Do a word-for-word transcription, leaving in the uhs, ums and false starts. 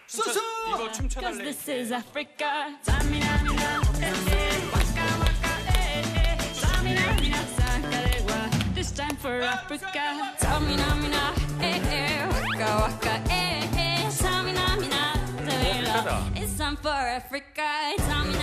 수수. 이거 Cause 춤춰달래. this is Africa. Samina, mina, eh, eh. Waka, waka, eh, eh. Samina, mina, sakarewa. This time for Africa. Samina, mina, eh, eh. Waka, waka, eh, eh. Samina, mina, sakarewa. It's time for Africa. Samina.